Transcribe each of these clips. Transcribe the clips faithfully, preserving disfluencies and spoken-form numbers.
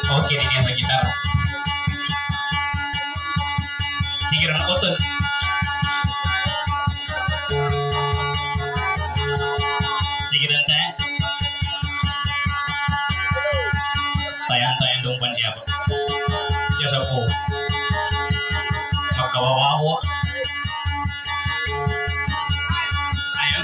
Oke ini apa gitar. Cikiran utun. Cikiran teh. Tayang-tayang dong pan siapa? Jasa po. Makawawawa. Ayan.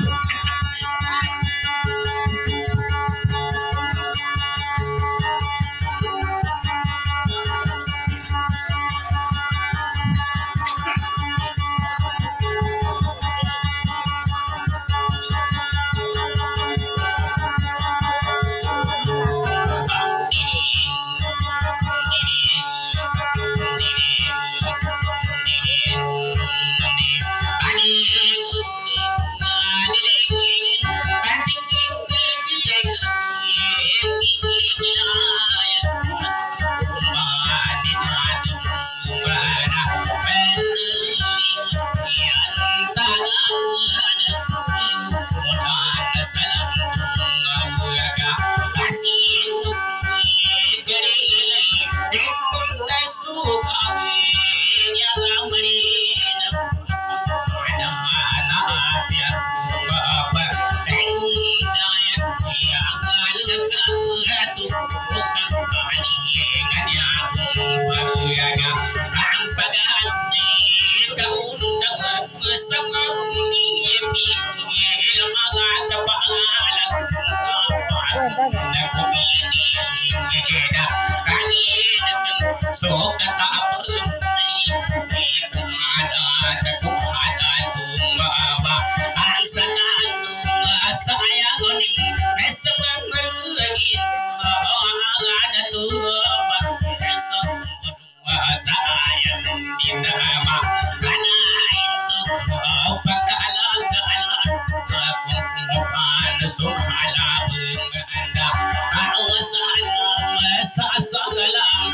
So kata apa ada ada tumba ang sanan saya goni mesang lagi ada tumba esok saya dinama karena itu pagkaalagalan aku pada suhala anda awasan sa sagalang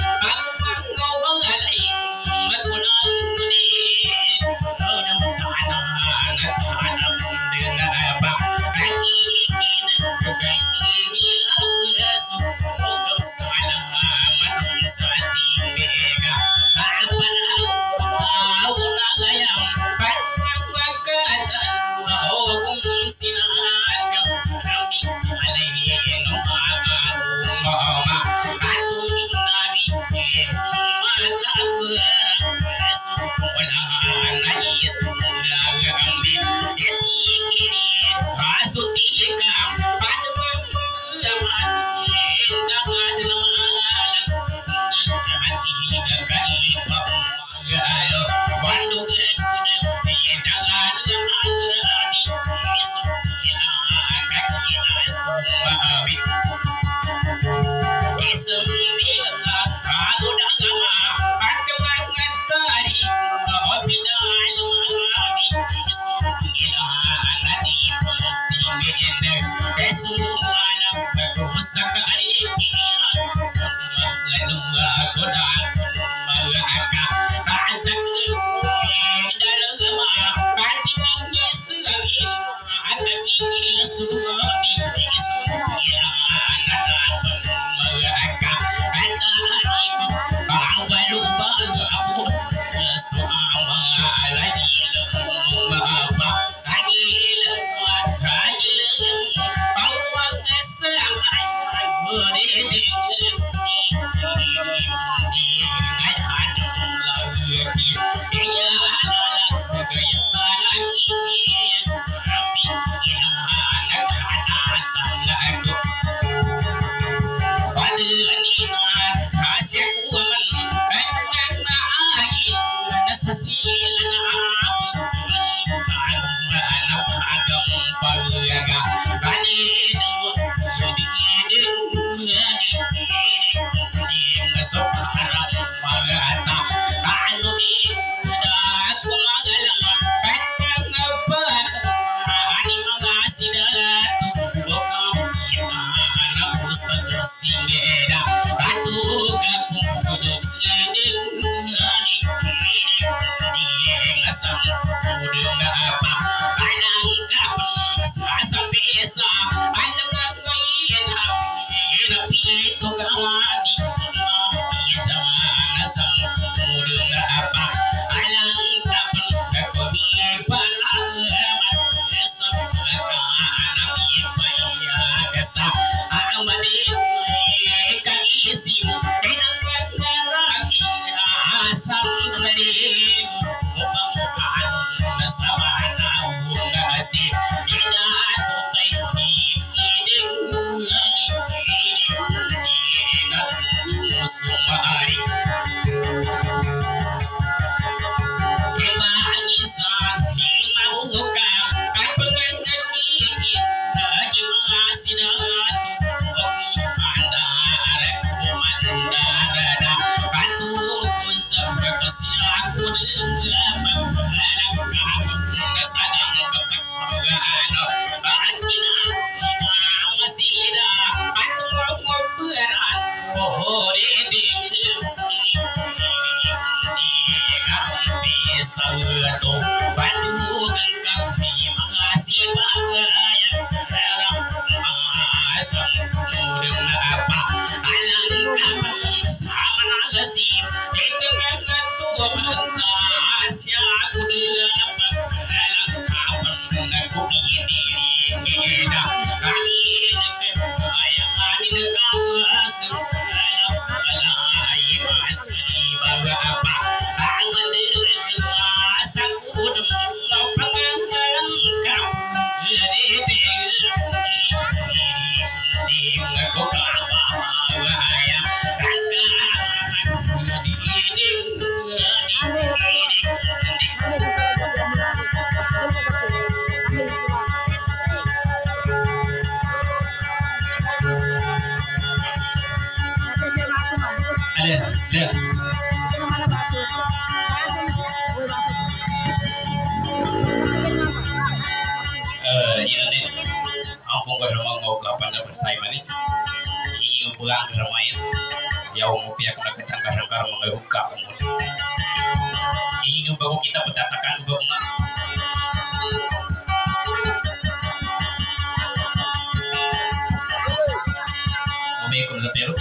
Singera, batu gabung Ada, ada. Eh, iya nih. Aku nggak mau mau kapan dapat saya nih. Ini pulang ke rumah ya. Ya mau pihak nak kecangkar-cangkar mau buka umur. Ini baru kita petatakan bunga. Mau ikut ke Peru?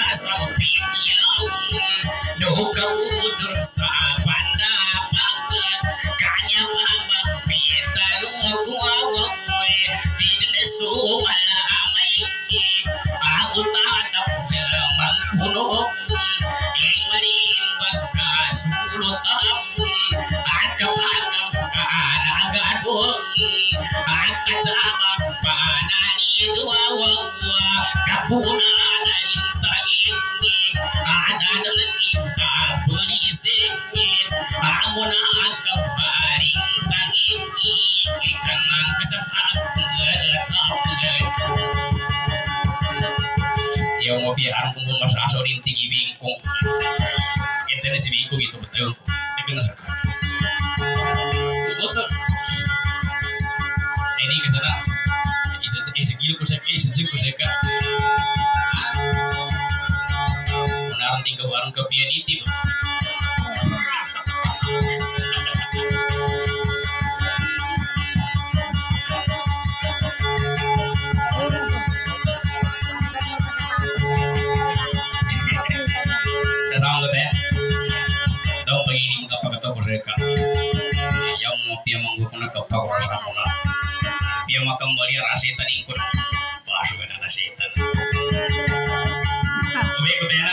Duka utur sa pandapat akacama panani dua wawa kapuna lintagi ada kita polisi amuna kapari tagi ikan kesepak yang mau biar aku mau masak sorin tinggi bingkung itu nih si bingkung itu betul itu nggak sakit betul ini kesana isi isi gila kusek isi jik kusek menaruh tinggal warung kepian itu mereka yang mau pia menggunakan kepala sama pia makam bari rasitan ikut masuk ke rasitan oke kudena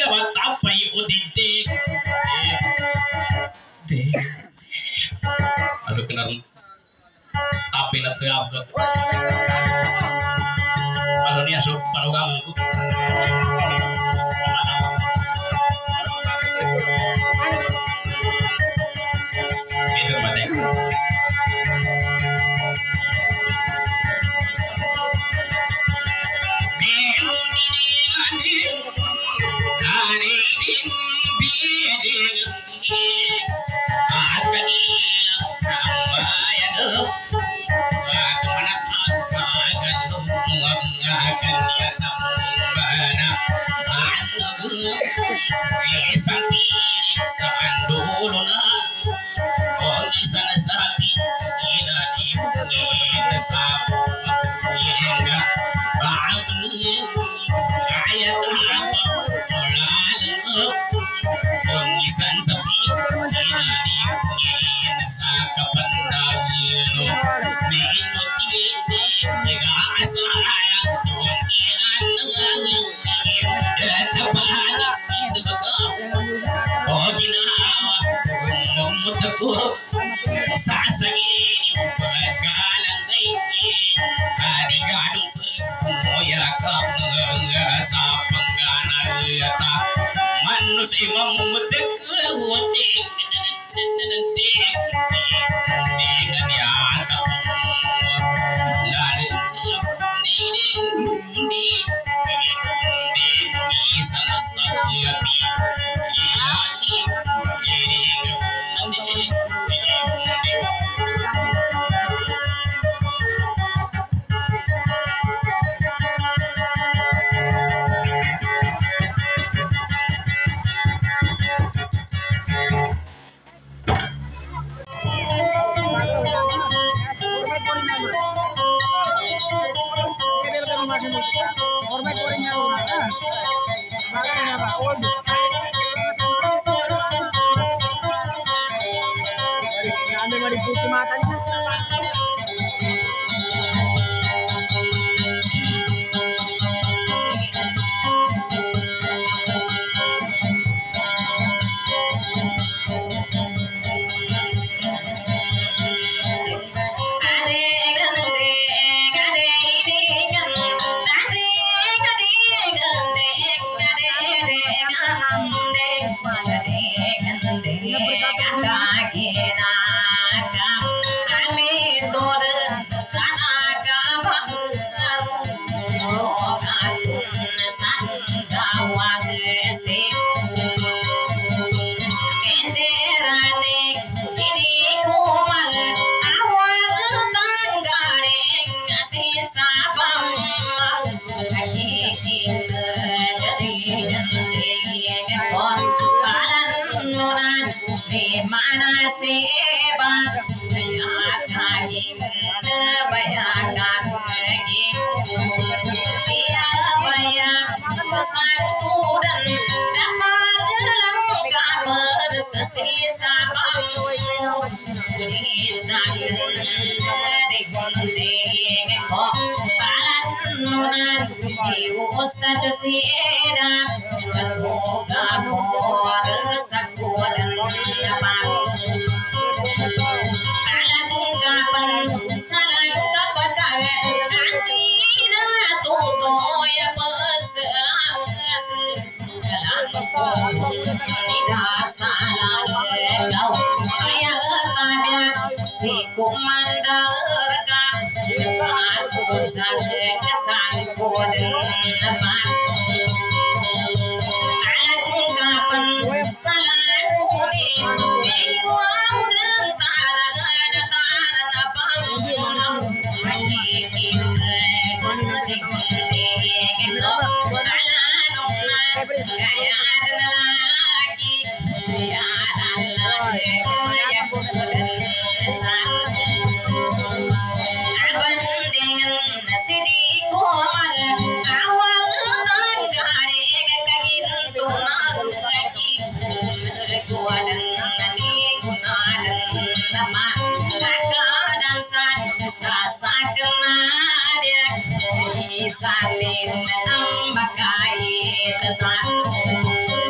ya batapai udidik. Dek. Masuk ke dalam tapi nanti abot. Masuk ni asup panugamku. Itu mati. Salin ang bakay sa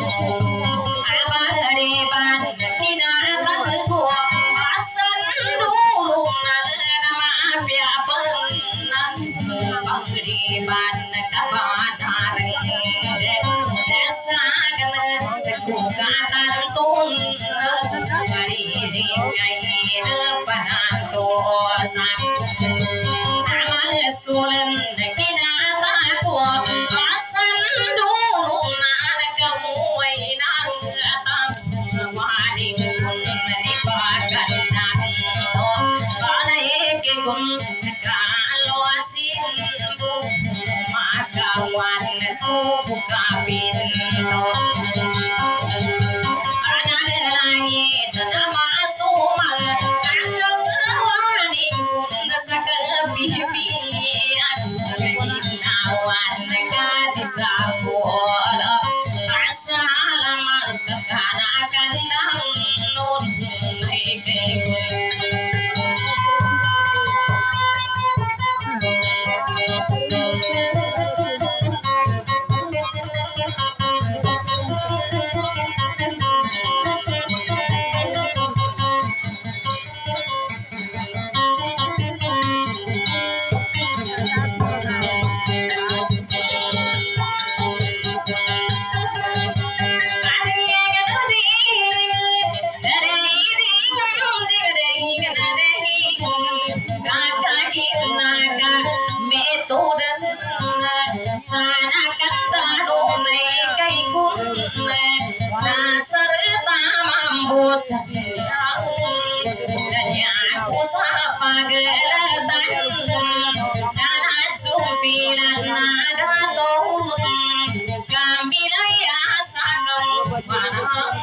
sabiang danya aku sapa geletan dana cumpilan nada tahun kami laya sanong panang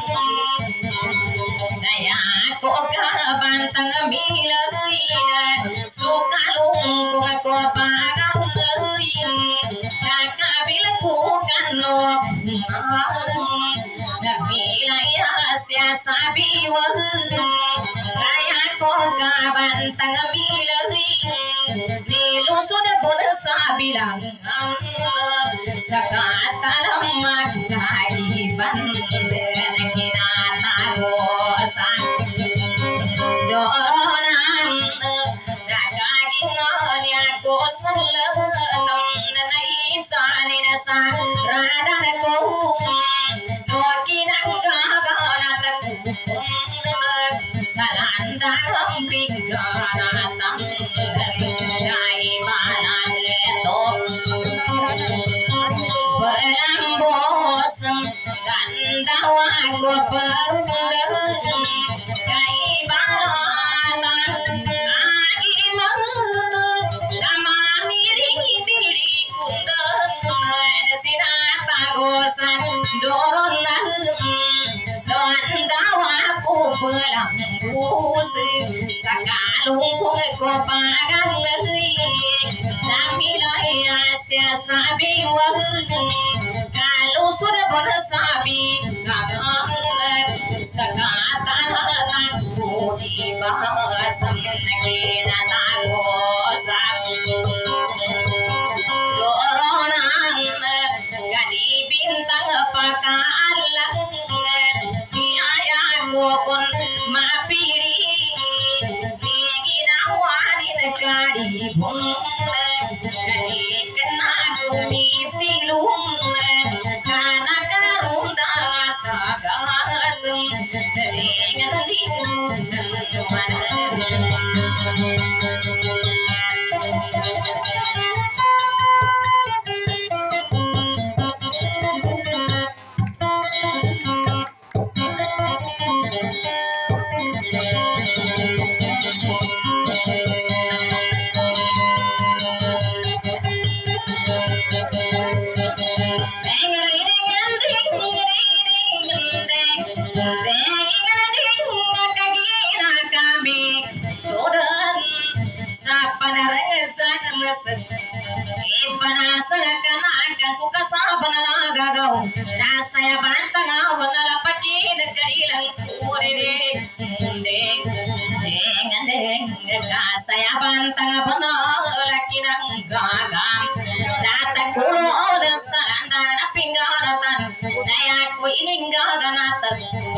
daya aku kabantang milaian sukalung kung ako parang nakabilaku kanok nagbilaya siya sabiwag kaya ko kabantang milaian nilusod po na sa bilang sa katalang magkaiban na kinatago sa doonang nagagingan ako sa lanang nanaisanin sa radan ko no kinanggaganat sa landarang biganatang kaibanan leto pelambos gandawa ko perundang kaibanan agi mantu kamami diri kundang sinata gosan doron doan dawa ko pelambos sakalung ko parang namilaya siya sabi wag kalau sudah pernah sabi kagang sa katanan ko ibasam kinatago sa doronan gani bintang pakaalang niyaya ko kon mapiri karibun dari kenal mitilung karena karunda sagasem dari ngeling mana ipanasalakan ku kasaban lagagaw nasaya bantang awang nalapakin kailang urede deng deng deng kasaya bantang banalaki ng gagam latag kulo oda salanda na pingganatan daya ko ining gaganatan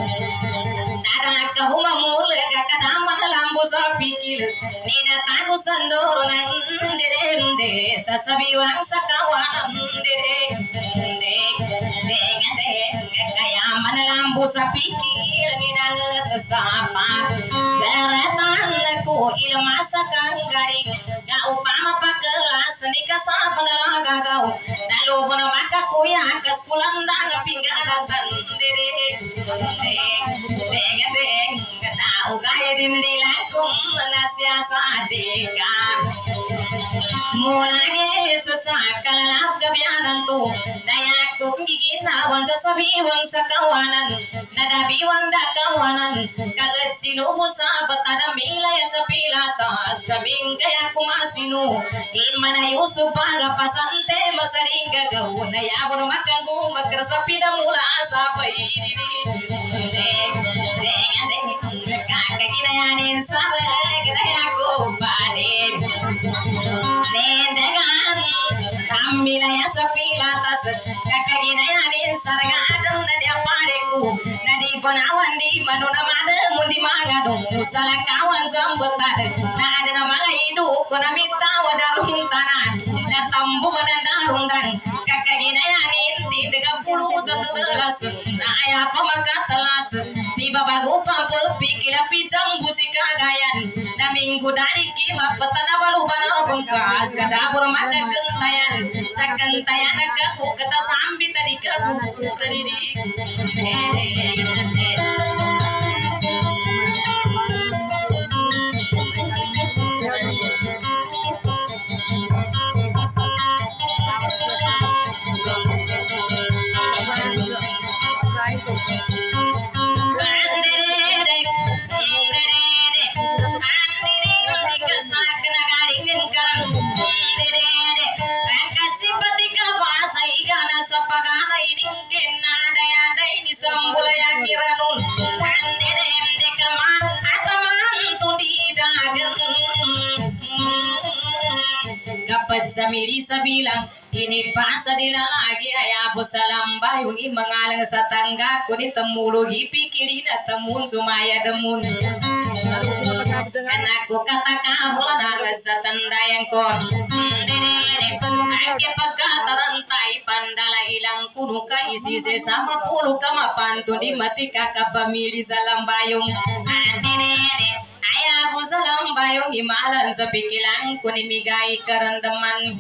nada humamul kakadama lambo sa pikil nina tago sandoro ng derende sa sabiwang sa kawanan derende deng kaya manalambo sa pikil ninangat sa pat garatan ko ilmasa kang garing kaupama pakelas ni kasabang nalagagaw nalubo na makakuya kasulandan pingganatan derende deng deng tao gaya din nila kung nasya sa deka mula Yesus sa kalalap kabyanan to daya kung giginawan sa sabiwang sa kawanan nadabiwang da kawanan kagat sinubo sa batada milaya sa pilata sabing kaya kumasino imanayoso para pasante masaring gagaw nayabon makagu magkrasapi na mula sa paidini deng deng deng kakaginayanin sa gaya ko panin nendegan kamilaya sa pilatas kakaginayanin sa ragadang na diapareku na di panawan di manunamada mundi magado salakawan sa mbutad na ada na mga idu ko na bitawa darong tanan na tambo madadarundan kakaginayanin di tiga puluh tetelas na aya pamagkatalas di babago pampapikila pijang busika gayan na minggu dari kima petana balubana bengkas kadabur maka gentayan sa gentayan nagaku kata sambi tadi kaku tadi di diri sabilang ini pas di lagi ayah busalam bayung mengalang satangga kuni temulugi pikirin temun sumaya demun karena aku kata kamu naga satandayang kon ake pagkata rantai pandala ilang kuno ka isi sama puluh kama pantu di mati kakak pamili salam bayung ayah busalam bayung imalan sepikilang kuni migai kerendeman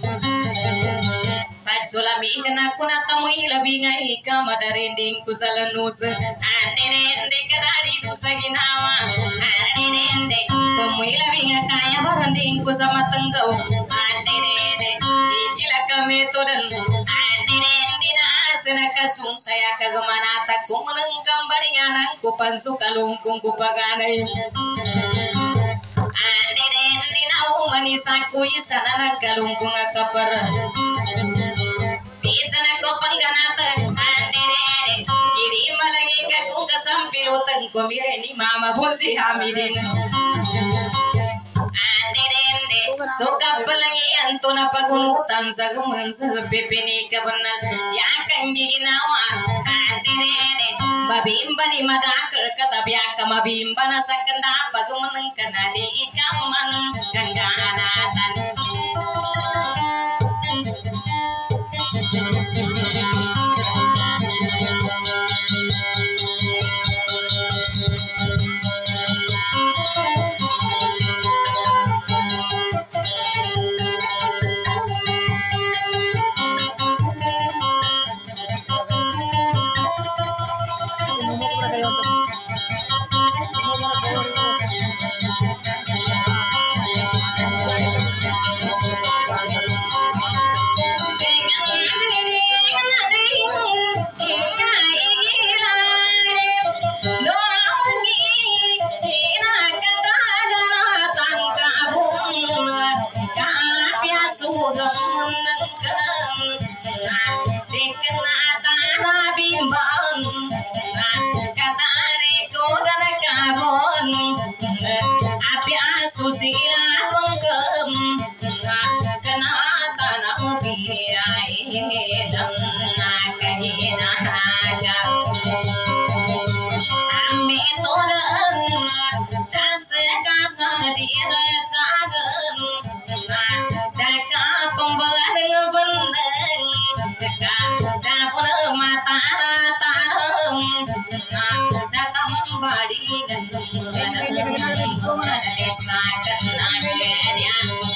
Sulami kena kuna tamui labi ngai kama darinding kusalanus anende kadari kusaginawa anende tamui labi ngakaya baranding kusama tenggau anende ikila kami todan anende na katung kaya kagamana takum menengkam baringanang kupansu kalungkung kupaganay anende nau manisaku isana kalungkung akapar Isana ko pangganatan anene kiri malangi ka kung kasampilutan ko mire ni mama busi hamidin anene suka palangi anto na pagunutan sa guman sa pipini ka banal yakang ginawa anene mabimba ni madakar katabya ka mabimba na sa kanda pagumanang kanadi ikaman gangganatan Susila kongkem kena tanah biaya dan nakahina agak ambil toran dasar diri sagen daka pembelah bendeng dapur mata tahem datang badi dan sakit nagelnya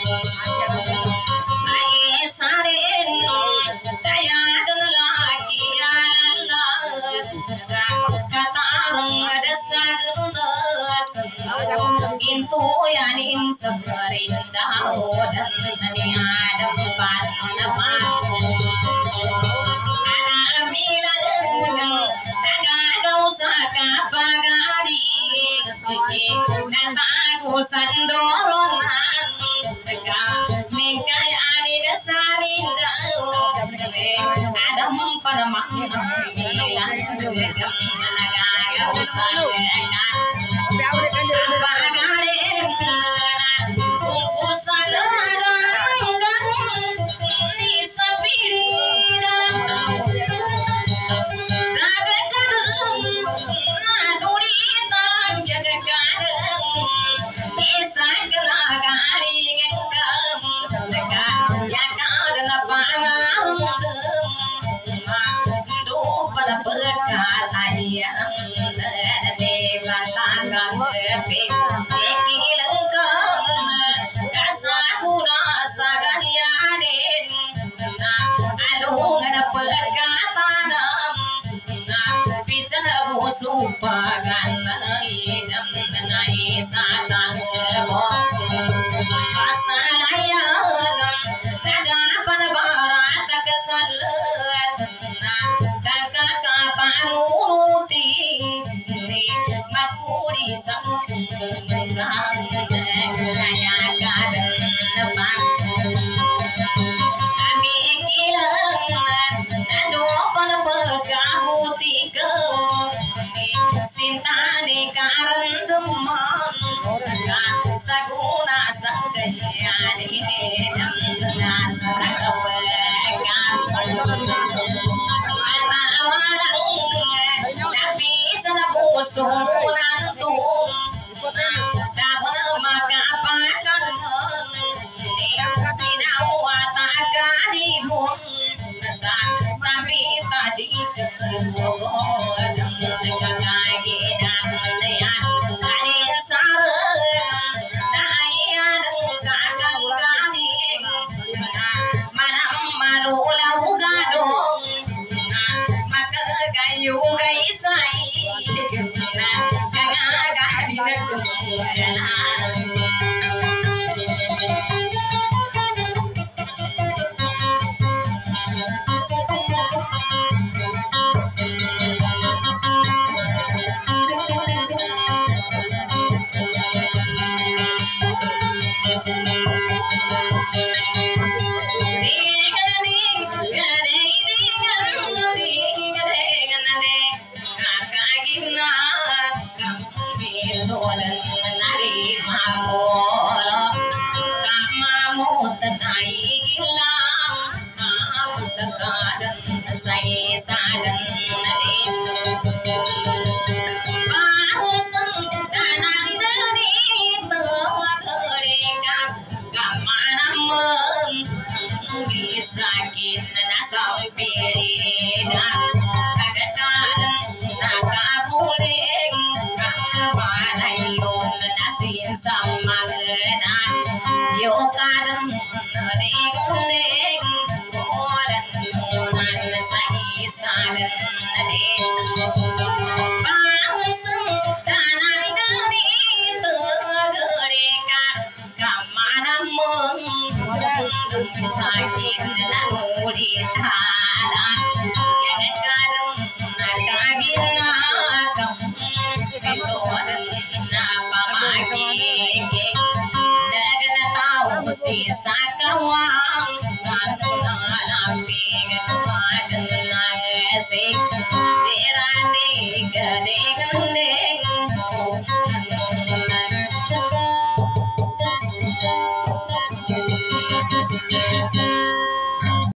ai sarin daya dan lagi Allah katarung ada sagenas itu yanin serindah dan ni ada panama ana milan naga kau sakapagari nataku sandoronan teka mengkai ani dasarinda adam pada makna milan gegam naga kau sakapagari usalada ni sapirida naga kadum naduri tan jaga Supagan idam nai satang mo pasalayan nada pada barat kesalat kakak kapanuruti makuri sang kaya kaden depan kami kilang nado pada pegamu tiga Sinta di karendeman saguna sanggaya di dan sunan tu da bona maka pakan ni nau ata kani mun sa sampai tadi kegodan kagage dan lean kanin sare dayan kakang kani manam malu lau gadong maka gayu gai sai kagage naglas say sadan nade bahusan danan dani to kare ka kamanam bisa kita nasampiri da kagatan nakapure kawanayon nasin samagana yo kadan ring say sadan nade